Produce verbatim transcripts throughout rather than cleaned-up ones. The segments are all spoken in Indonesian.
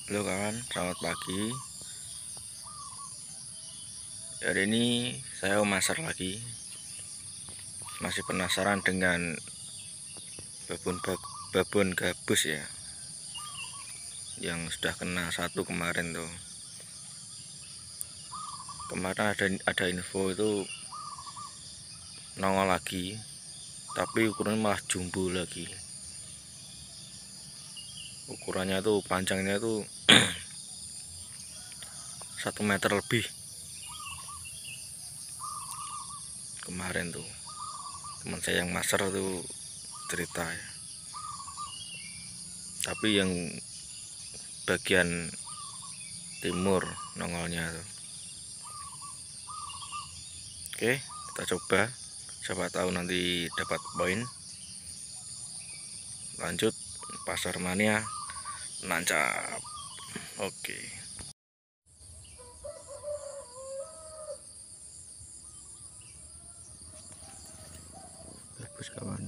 Halo kawan, selamat pagi. Hari ini saya mau masak lagi. Masih penasaran dengan babon babon gabus ya, yang sudah kena satu kemarin tuh. Kemarin ada ada info itu nongol lagi, tapi ukurannya malah jumbo lagi. Ukurannya tuh panjangnya tuh satu meter lebih. Kemarin tuh teman saya yang maser tuh cerita ya. Tapi yang bagian timur nongolnya tuh. Oke, kita coba. Siapa tahu nanti dapat poin. Lanjut, pasar mania nancap. Oke. Bagus kawan.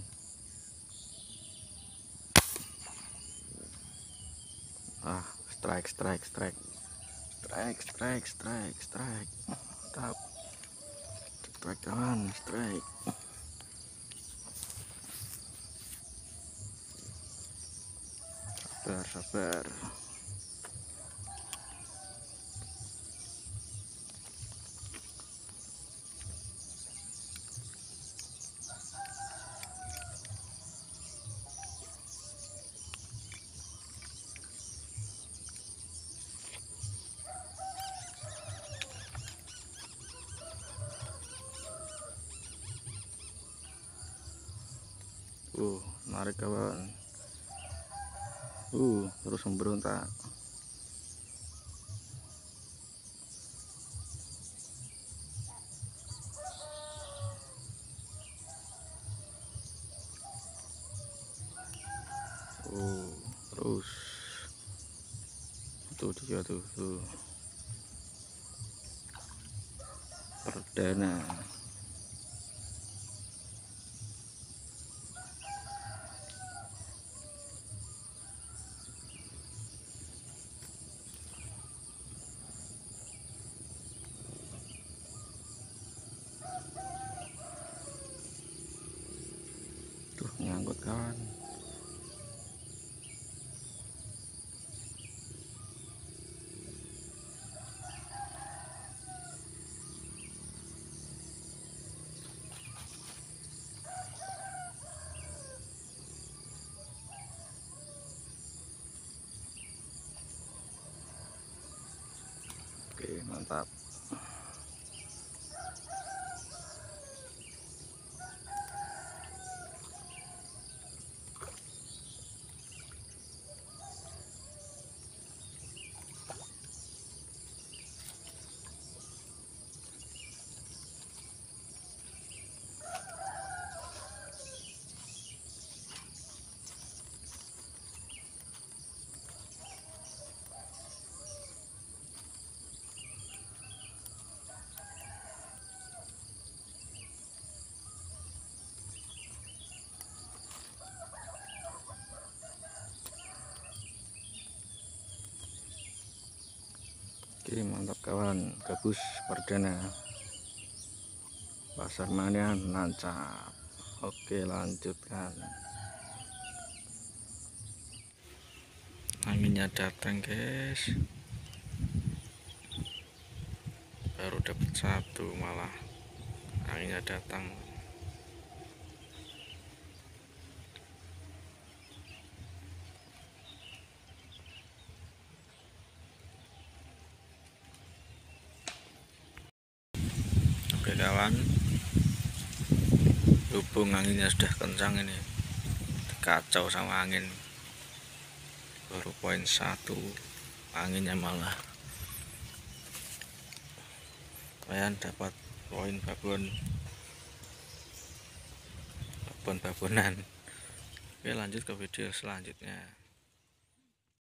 Ah, strike, strike, strike, strike, strike, strike, strike. Mantap. Strike kawan, strike. Sabar, sabar. Uh, narik kawan. Uh, terus memberontak. Uh, terus. Tuh dia tuh, tuh. Perdana. Tuh nyangkut kawan. Oke, mantap. Oke, mantap kawan, gabus perdana. Pasar mania nancap. Oke, lanjutkan. Anginnya datang guys, baru dapat satu malah anginnya datang. Oke kawan, hubung anginnya sudah kencang ini, kacau sama angin. Baru poin satu, anginnya malah. Kalian dapat poin babon babon babonan. Oke, lanjut ke video selanjutnya.